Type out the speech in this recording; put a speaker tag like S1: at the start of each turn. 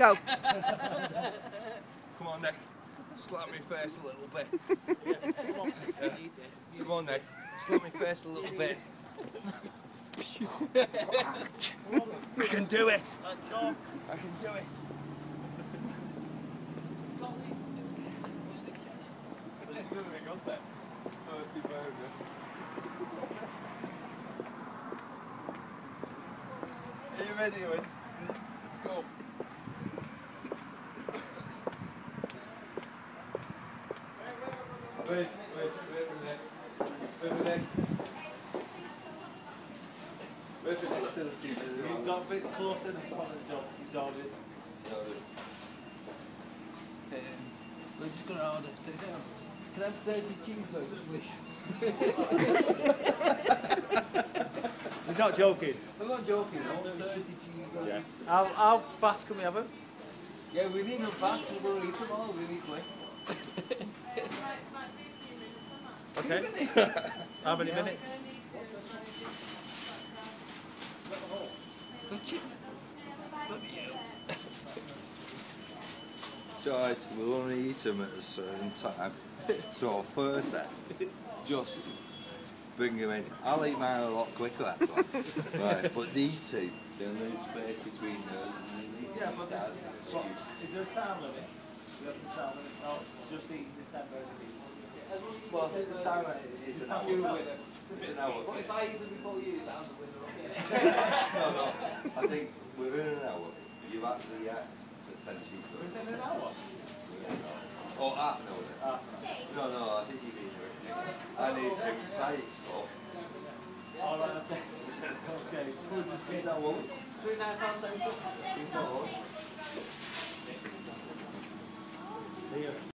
S1: Go.
S2: Come on, Nick. Slap me face a little bit. Come on, Nick. Slap me face a little bit. I can do it.
S3: Let's go.
S2: I can do it.
S3: This is going to be good then. 30 burgers.
S2: Are you ready, Owen? Let's go.
S3: Wait for the neck. Wait for the neck. Wait for the neck to the seat. You've got a bit closer than the job. You solved it.
S4: We're just going to order takeout. Can I have 30 cheeseburgers, please?
S3: He's not joking.
S4: I'm not joking, I want 30 cheeseburgers.
S3: Yeah. How fast can we have them?
S4: Yeah, we need them fast, we're going to eat them all really quick.
S3: Okay. How many minutes?
S2: So we'll only eat them at a certain time. So first just bring them in. I'll eat mine a lot quicker, that's all. Right, but these two, they'll need space between those and then these
S3: Yeah, but
S2: guys.
S3: is there a time limit? We have a time limit. No, just eat the 10 burgers each.
S2: Well, the time is an hour. It's an hour.
S4: What if I eat them before you? I'm the winner.
S2: No. I think within an hour, you've actually had the 10 cheeseburgers.
S3: Within an hour?
S2: Or half an hour then.
S3: Half an hour.
S2: No, I think you've been here. I need to say it, so.
S3: Alright, okay. Okay, it's good to see.
S2: Is that what?
S4: £3.97.
S2: Is that what?
S3: Here.